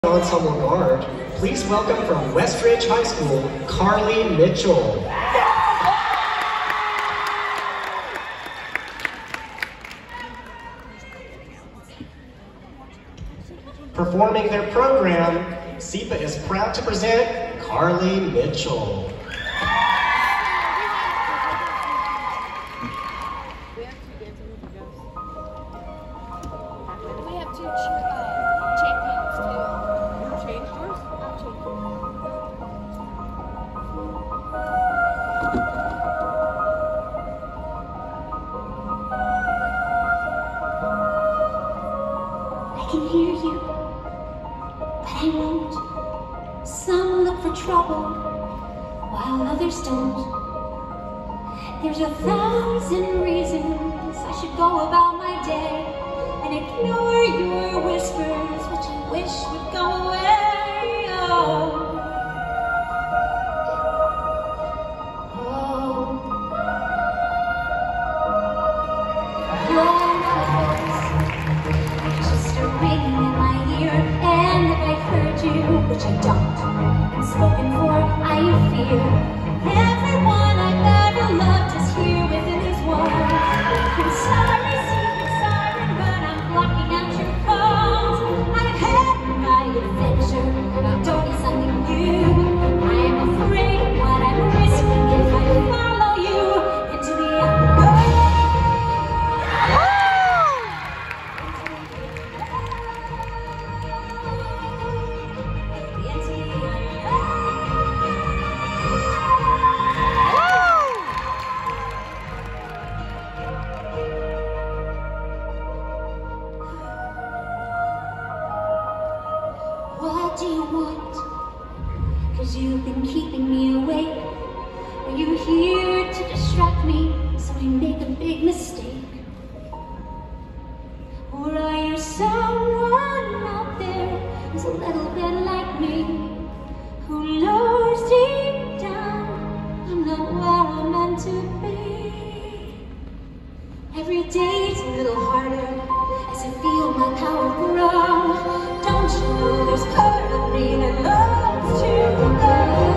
Ensemble Guard, please welcome from Westridge High School, Carleigh Mitchell. Performing their program, CIPA is proud to present Carleigh Mitchell. We have two champions too. You changed yours? I'll change I can hear you, but I won't. Some look for trouble, while others don't. There's 1,000 reasons I should go about my day and ignore your whispers, which I wish would go away. Oh. Just a ringing in my ear, and if I heard you, which I don't, and spoken for, I fear. Everyone I've ever loved is here within his walls. I'm sorry, secret siren, but I'm blocking out your calls. I've had my adventure, and I don't need something new. I am afraid of what I'm risking if I follow you into the unknown. What do you want? 'Cause you've been keeping me awake. Are you here to distract me so I make a big mistake? Or are you someone out there who's a little bit like me, who knows deep down I'm not where I'm meant to be? Every day's a little harder as I feel my power grow. Don't you know there's part of me that loves to go?